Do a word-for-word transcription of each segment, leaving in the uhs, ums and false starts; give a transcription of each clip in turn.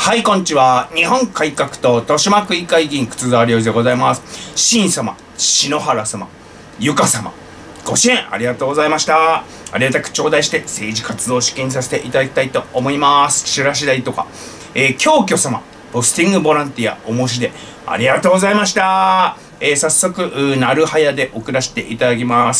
はい、こんにちは。日本改革党豊島区議会議員靴沢良二でございます。新様、篠原様、ゆか様、ご支援ありがとうございました。ありがたく頂戴して政治活動を資金させていただきたいと思います。チラシ代とか、えー、京居様、ポスティングボランティアお申し出ありがとうございました。えー、早速、なるはやで送らせていただきます。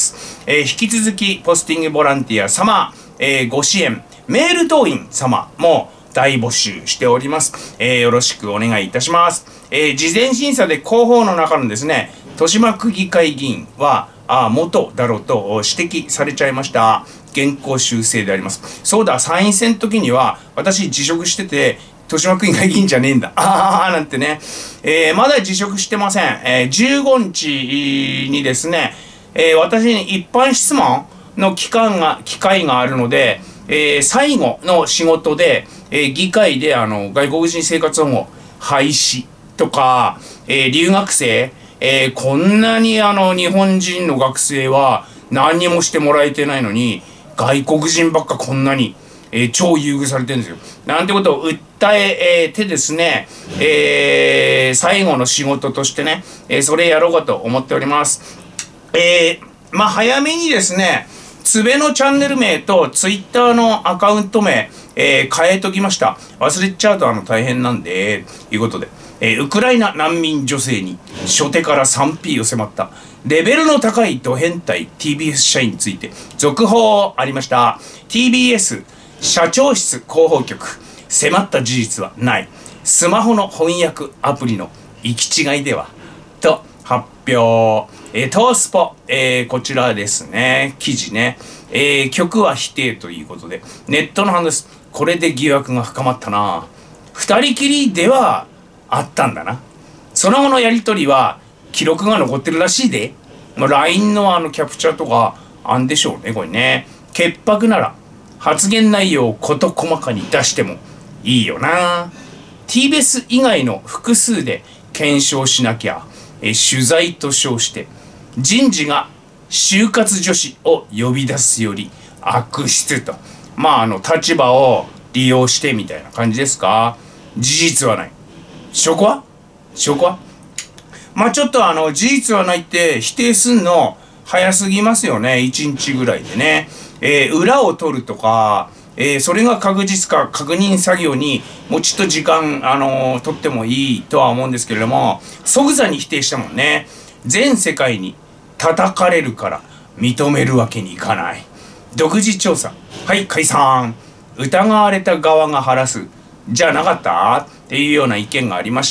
えー、引き続き、ポスティングボランティア様、えー、ご支援、メール党員様も大募集しております。えー、よろしくお願いいたします。えー、事前審査で広報の中のですね、豊島区議会議員は、あ元だろうと指摘されちゃいました。原稿修正であります。そうだ、参院選の時には、私辞職してて、豊島区議会議員じゃねえんだ。あーなんてね。えー、まだ辞職してません。えー、じゅうごにちにですね、えー、私に一般質問の期間が、機会があるので、えー、最後の仕事で、えー、議会であの外国人生活保護廃止とか、えー、留学生、えー、こんなにあの日本人の学生は何にもしてもらえてないのに、外国人ばっかこんなに、えー、超優遇されてるんですよ。なんてことを訴ええー、てですね、えー、最後の仕事としてね、えー、それやろうかと思っております。えー、まあ早めにですね、つべのチャンネル名とツイッターのアカウント名、えー、変えときました。忘れちゃうとあの大変なんで、ということで、えー、ウクライナ難民女性に初手から スリーピー を迫ったレベルの高いド変態 ティービーエス 社員について続報ありました。ティービーエス 社長室広報局、迫った事実はない。スマホの翻訳アプリの行き違いではと発表。えー、トースポ、えー、こちらですね、記事ね、えー、曲は否定ということで、ネットの反応です。これで疑惑が深まったな。二人きりではあったんだな。その後のやりとりは記録が残ってるらしいで、まあ、ライン のあのキャプチャーとかあんでしょうね、これね。潔白なら発言内容を事細かに出してもいいよな。ティービーエス 以外の複数で検証しなきゃ、えー、取材と称して人事が就活女子を呼び出すより悪質と。まあ、あの、立場を利用してみたいな感じですか。事実はない。証拠は証拠はまあ、ちょっとあの、事実はないって否定すんの早すぎますよね。いちにちぐらいでね。えー、裏を取るとか、えー、それが確実か確認作業にもうちょっと時間、あのー、取ってもいいとは思うんですけれども、即座に否定したもんね。全世界に叩かれるから認めるわけにいかない。独自調査。はい、解散。疑われた側が晴らす。じゃなかったっていうような意見がありました。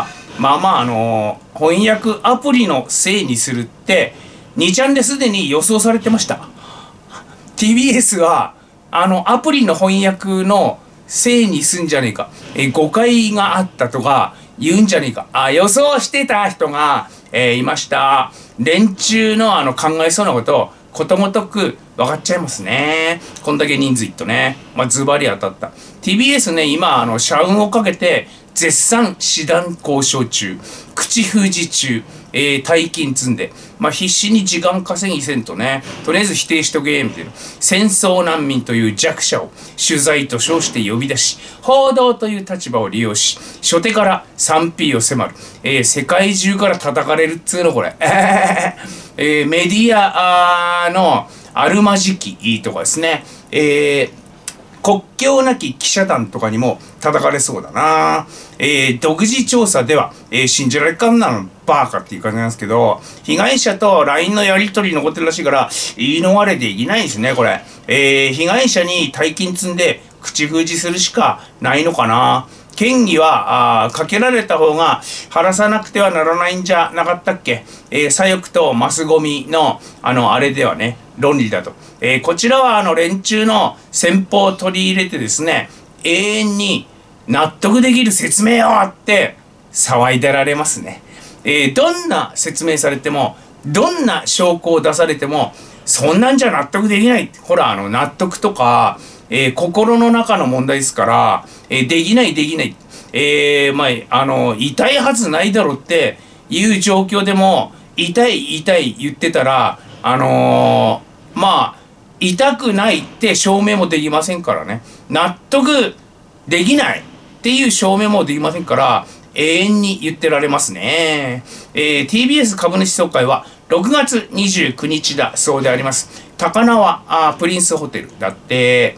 まあまあ、あのー、翻訳アプリのせいにするって、にちゃんですでに予想されてました。ティービーエス は、あの、アプリの翻訳のせいにすんじゃねえか。え、誤解があったとか言うんじゃねえか。あ、予想してた人が、えー、いました。連中のあの考えそうなことをことごとく分かっちゃいますね。こんだけ人数いっとね。まあ、ズバリ当たった。ティービーエス ね、今、あの、社運をかけて、絶賛師団交渉中、口封じ中、えー、大金積んで、まあ、必死に時間稼ぎせんとね、とりあえず否定しとけ、みたいな。戦争難民という弱者を取材と称して呼び出し、報道という立場を利用し、初手から スリーピー を迫る。えー、世界中から叩かれるっつうの、これ。えー、メディアのあるまじきいいとこですね。えー国境なき記者団とかにも叩かれそうだな。えー、独自調査では、えー、信じられっかんなのバーカっていう感じなんですけど、被害者と ライン のやり取り残ってるらしいから、言い逃れできないですね、これ。えー、被害者に大金積んで口封じするしかないのかな。嫌疑は、あかけられた方が晴らさなくてはならないんじゃなかったっけ。えー、左翼とマスゴミの、あの、あれではね、論理だと。えー、こちらは、あの、連中の戦法を取り入れてですね、永遠に納得できる説明をって騒いでられますね。えー、どんな説明されても、どんな証拠を出されても、そんなんじゃ納得できない。ほら、あの、納得とか、えー、心の中の問題ですから、えー、できないできない。えー、まあ、あの、痛いはずないだろうっていう状況でも、痛い痛い言ってたら、あのー、まあ、痛くないって証明もできませんからね。納得できないっっていう証明もできませんから、永遠に言ってられますね。えー、ティービーエス 株主総会はろくがつにじゅうくにちだそうであります。高輪あプリンスホテルだって、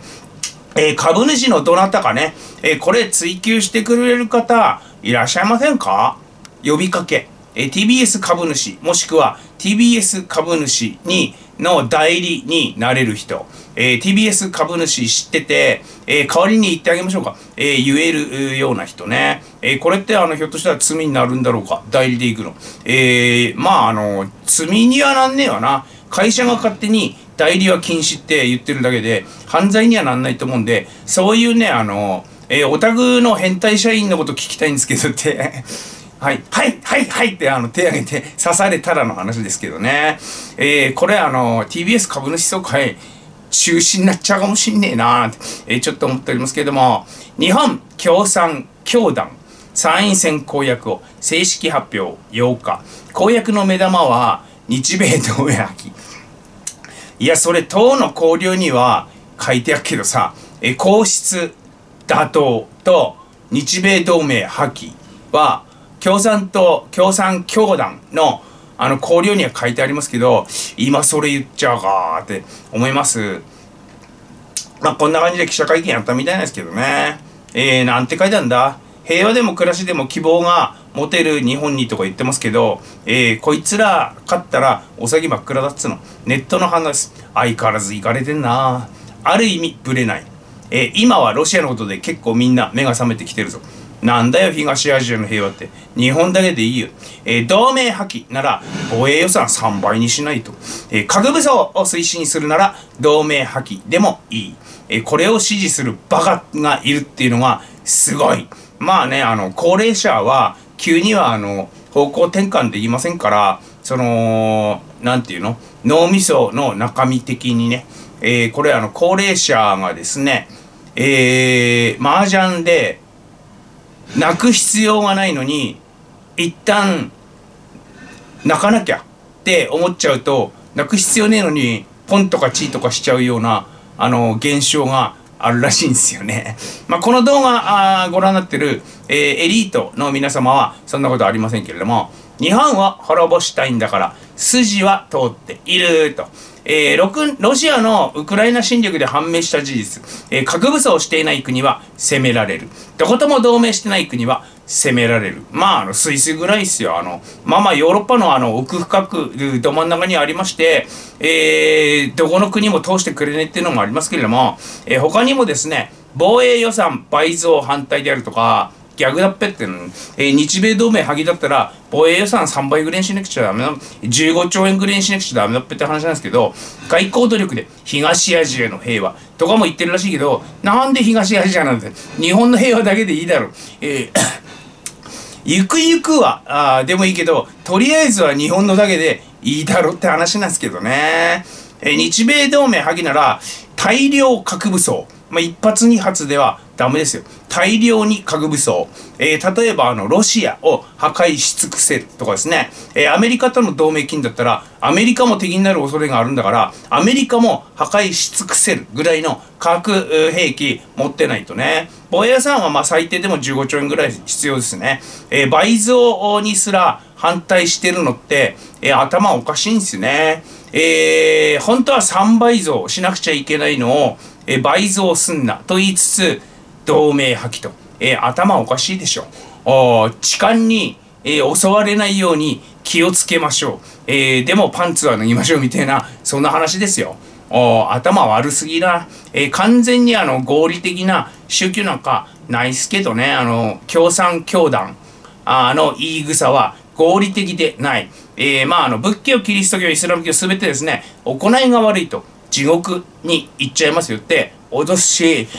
えー、株主のどなたかね、えー、これ追求してくれる方いらっしゃいませんか？呼びかけ。えー、ティービーエス 株主、もしくは ティービーエス 株主にの代理になれる人、えー、ティービーエス 株主知ってて、えー、代わりに言ってあげましょうか。えー、言えるような人ね。えー、これってあの、ひょっとしたら罪になるんだろうか。代理で行くの。えー、まああの、罪にはなんねえわな。会社が勝手に代理は禁止って言ってるだけで、犯罪にはなんないと思うんで、そういうね、あの、えー、オタクの変態社員のこと聞きたいんですけどって、はい、はい、はい、はいってあの手挙げて刺されたらの話ですけどね。えー、これあの、ティービーエス 株主総会、中止になっちゃうかもしんねえなーって、えー、ちょっと思っておりますけれども、日本共産教団参院選公約を正式発表ようか。公約の目玉は日米同盟破棄。いや、それ党の綱領には書いてあるけどさ、えー、皇室打倒と日米同盟破棄は共産党、共産教団のあの、綱領には書いてありますけど、今それ言っちゃうかーって思います。まあ、こんな感じで記者会見やったみたいなんですけどね。えー、なんて書いてあるんだ？平和でも暮らしでも希望が持てる日本にとか言ってますけど、えー、こいつら勝ったらお先真っ暗だっつうの。ネットの話です。相変わらずイカれてんな。ある意味ブレない。えー、今はロシアのことで結構みんな目が覚めてきてるぞ。なんだよ東アジアの平和って。日本だけでいいよ。えー、同盟破棄なら防衛予算さんばいにしないと。えー、核武装を推進するなら同盟破棄でもいい。えー、これを支持するバカがいるっていうのがすごい。まあね、あの、高齢者は急にはあの、方向転換できませんから、その、なんていうの？脳みその中身的にね、えー、これあの、高齢者がですね、えー、麻雀で、泣く必要がないのに一旦泣かなきゃって思っちゃうと、泣く必要ねえのにポンとかチーとかしちゃうようなあの現象があるらしいんですよね。まあこの動画あご覧になってる、えー、エリートの皆様はそんなことありませんけれども、日本を滅ぼしたいんだから筋は通っていると。えー、ロシアのウクライナ侵略で判明した事実、えー、核武装をしていない国は攻められる。どことも同盟してない国は攻められる。まあ、あの、スイスぐらいですよ。あの、まあまあ、ヨーロッパのあの、奥深く、ど真ん中にありまして、えー、どこの国も通してくれねえっていうのもありますけれども、えー、他にもですね、防衛予算倍増反対であるとか、逆だっぺっての、えー、日米同盟剥ぎだったら防衛予算さんばいぐらいにしなくちゃダメな、じゅうごちょうえんぐらいにしなくちゃダメだっぺって話なんですけど、外交努力で東アジアの平和とかも言ってるらしいけど、なんで東アジアなんて、日本の平和だけでいいだろう。えーゆくゆくはあでもいいけど、とりあえずは日本のだけでいいだろうって話なんですけどね。えー、日米同盟剥ぎなら大量核武装、まあ、一発二発ではダメですよ。大量に核武装、えー、例えばあのロシアを破壊し尽くせるとかですね、えー、アメリカとの同盟金だったらアメリカも敵になる恐れがあるんだから、アメリカも破壊し尽くせるぐらいの核兵器持ってないとね。防衛予算はまあ最低でもじゅうごちょうえんぐらい必要ですね。えー、倍増にすら反対してるのって、えー、頭おかしいんですよね。えー、本当はさんばい増しなくちゃいけないのを、えー、倍増すんなと言いつつ同盟破棄と、えー、頭おかしいでしょ。お痴漢に、えー、襲われないように気をつけましょう、えー、でもパンツは脱ぎましょうみたいな、そんな話ですよ。お頭悪すぎな、えー、完全にあの合理的な宗教なんかないっすけどね。あの共産教団あの言い草は合理的でない。えー、まああの仏教、キリスト教、イスラム教すべてですね、行いが悪いと地獄に行っちゃいますよって脅すし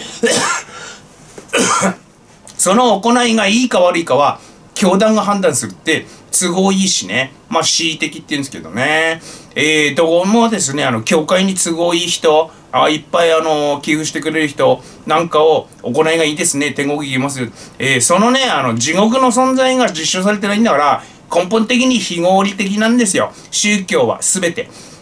その行いがいいか悪いかは教団が判断するって都合いいしね。まあ恣意的って言うんですけどね。えー、どこもですね、あの教会に都合いい人、あいっぱいあの寄付してくれる人なんかを行いがいいですね、天国行きますよ。えー、そのね、あの地獄の存在が実証されてないんだから根本的に非合理的なんですよ、宗教はすべて。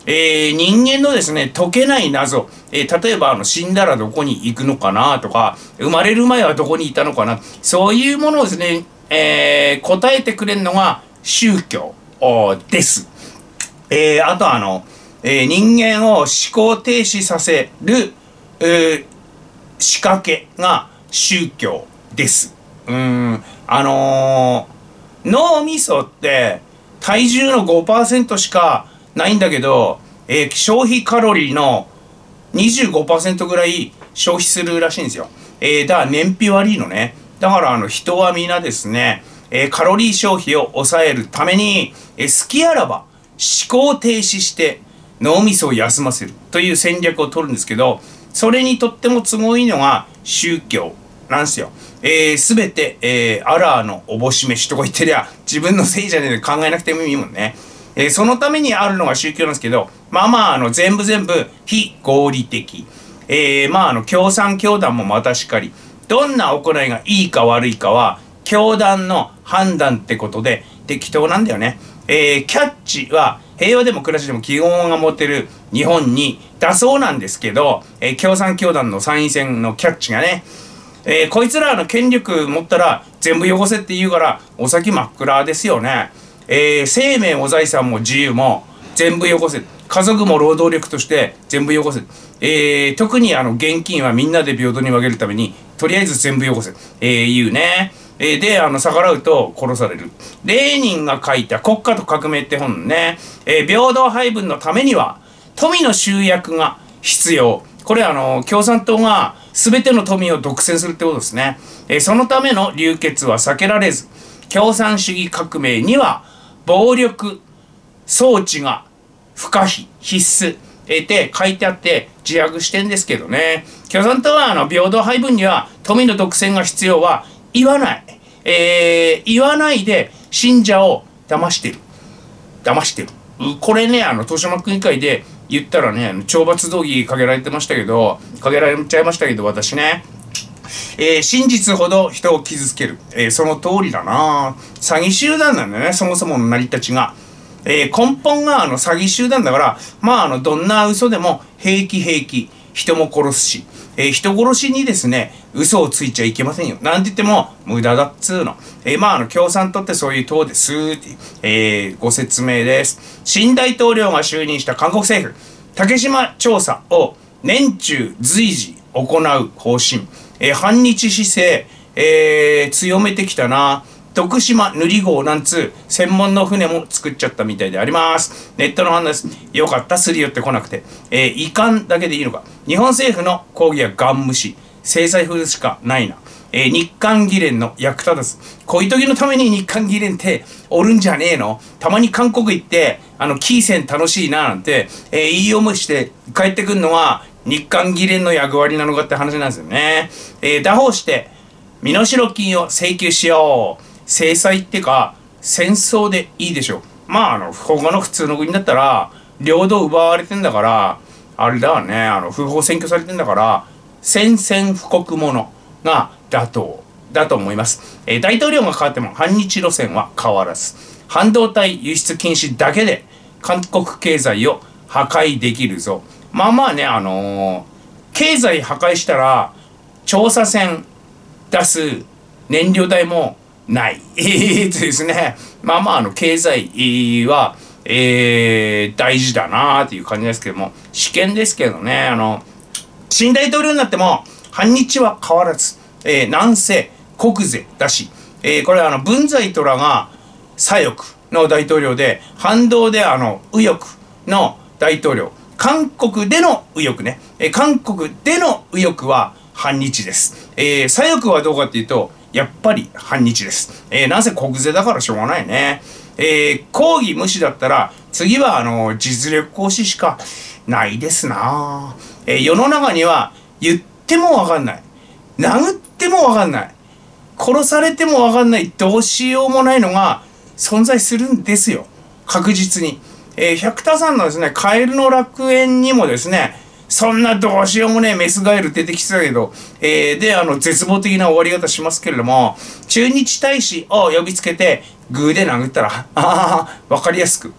えー、人間のですね、解けない謎、えー、例えばあの死んだらどこに行くのかなとか、生まれる前はどこにいたのかな、そういうものをですね、えー、答えてくれるのが宗教です。えー、あとあの、えー、人間を思考停止させる、えー、仕掛けが宗教です。うーん、あのー、脳みそって体重の ごパーセント しかないんだけど、えー、消費カロリーの にじゅうごパーセント ぐらい消費するらしいんですよ。えー、だから燃費悪いのね。だからあの人は皆ですね、えー、カロリー消費を抑えるために、えー、好きあらば思考停止して脳みそを休ませるという戦略を取るんですけど、それにとっても都合いいのが宗教なんですよ。えー、すべて、えー、アラーのおぼし飯とか言ってりゃ自分のせいじゃねえで考えなくてもいいもんね。えー、そのためにあるのが宗教なんですけど、まあまあ、あの、全部全部非合理的。えー、まあ、あの、共産教団もまたしかり。どんな行いがいいか悪いかは、教団の判断ってことで適当なんだよね。えー、キャッチは平和でも暮らしでも基本が持てる日本にだそうなんですけど、えー、共産教団の参院選のキャッチがね、えー、こいつらの権力持ったら全部汚せって言うから、お先真っ暗ですよね。えー、生命も財産も自由も全部汚せ。家族も労働力として全部汚せ。えー、特にあの現金はみんなで平等に分けるために、とりあえず全部汚せ。えー、言うね。えー、で、あの、逆らうと殺される。レーニンが書いた国家と革命って本ね、えー、平等配分のためには、富の集約が必要。これあの、共産党が全ての富を独占するってことですね。えー、そのための流血は避けられず、共産主義革命には、暴力装置が不可避、必須。えー、って書いてあって自白してんですけどね。共産党はあの、平等配分には富の独占が必要は言わない。えー、言わないで信者を騙してる。騙してる。これね、あの、豊島区議会で言ったらね、懲罰動議かけられてましたけど、かけられちゃいましたけど、私ね。えー、真実ほど人を傷つける。えー、その通りだな。詐欺集団なんだよね、そもそもの成り立ちが。えー、根本があの詐欺集団だから、まあ、あの、どんな嘘でも平気平気。人も殺すし。えー、人殺しにですね、嘘をついちゃいけませんよ。なんて言っても無駄だっつうの。えー、まあ、あの、共産党ってそういう党ですって、えー、ご説明です。新大統領が就任した韓国政府、竹島調査を年中随時行う方針。えー、反日姿勢、えー、強めてきたな。徳島塗り号なんつう専門の船も作っちゃったみたいであります。ネットの反応です。よかった、すり寄ってこなくて。えー、遺憾だけでいいのか。日本政府の抗議はガン無視。制裁風しかないな。えー、日韓議連の役立たず。こういう時のために日韓議連っておるんじゃねえの。たまに韓国行って、あの、キーセン楽しいななんて、えー、言い思いして帰ってくるのは日韓議連の役割なのかって話なんですよね。えー、打法して、身代金を請求しよう。制裁ってか、戦争でいいでしょう。まあ、あの、他の普通の国だったら、領土奪われてんだから、あれだわね、あの、不法占拠されてんだから、宣戦布告ものが妥当だと思います。えー、大統領が変わっても反日路線は変わらず、半導体輸出禁止だけで韓国経済を破壊できるぞ。まあまあね、あのー、経済破壊したら、調査船出す燃料代もない。えーとですね、まあまあ、あの、経済は、えー、大事だなーっていう感じですけども、試験ですけどね、あの、新大統領になっても、反日は変わらず、えー、なんせ国是だし、えー、これはあの、文在寅が左翼の大統領で、反動であの、右翼の大統領、韓国での右翼ね、えー、韓国での右翼は反日です。えー、左翼はどうかっていうと、やっぱり反日です。えー、なぜ国是だからしょうがないね。えー、抗議無視だったら、次はあの、実力行使しかないですな。えー、世の中には言ってもわかんない。殴ってもわかんない。殺されてもわかんない。どうしようもないのが存在するんですよ。確実に。えー、百田さんのですね、カエルの楽園にもですね、そんなどうしようもねえメスガエル出てきてたけど、えー、で、あの、絶望的な終わり方しますけれども、駐日大使を呼びつけて、グーで殴ったら、ああ、わかりやすく、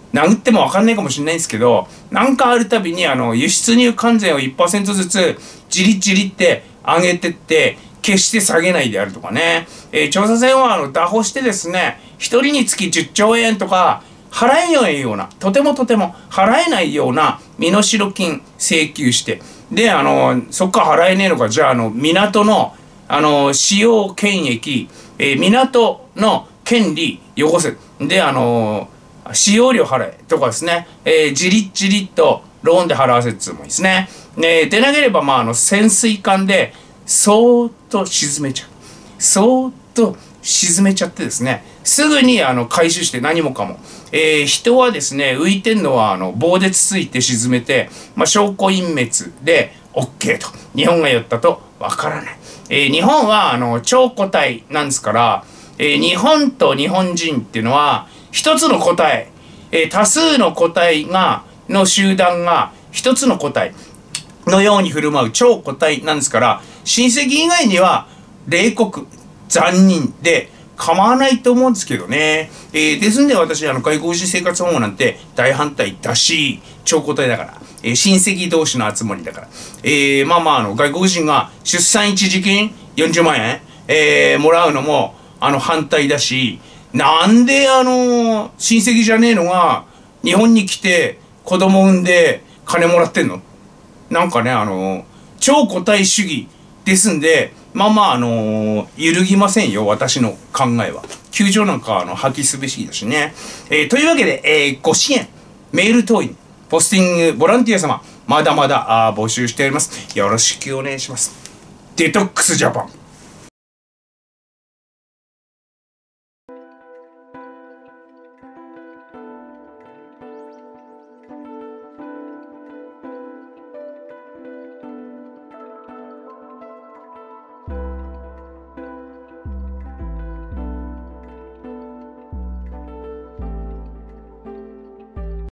殴っても分かんないかもしれないんですけど、なんかあるたびにあの輸出入関税を いちパーセント ずつじりじりって上げてって決して下げないであるとかね、えー、調査船はあの拿捕してですね、ひとりにつきじゅっちょうえんとか払えないような、とてもとても払えないような身代金請求して、であのそっから払えねえのか、じゃああの港のあの使用権益、えー、港の権利よこせであの使用料払えとかですね、えー、じりじりっとローンで払わせっつうもいいですね。ででなければ、まあ、あの潜水艦でそーっと沈めちゃう。そーっと沈めちゃってですね、すぐにあの回収して何もかも。えー、人はですね、浮いてんのはあの棒でつついて沈めて、まあ、証拠隠滅で OK と。日本がやったとわからない。えー、日本はあの超個体なんですから、えー、日本と日本人っていうのは一つの個体、えー、多数の個体がの集団が一つの個体のように振る舞う超個体なんですから、親戚以外には冷酷残忍で構わないと思うんですけどね。えー、ですんで私あの外国人生活保護なんて大反対だし、超個体だから、えー、親戚同士の集まりだから、えー、まあまああの外国人が出産一時金よんじゅうまんえん、えー、もらうのもあの反対だし、なんであの親戚じゃねえのが日本に来て子供産んで金もらってんの？なんかね、あの超個体主義ですんで、まあまああの揺るぎませんよ、私の考えは。窮状なんかあの破棄すべしだしね。えー、というわけで、えー、ご支援メール等にポスティングボランティア様まだまだあ募集しております。よろしくお願いします。デトックスジャパン。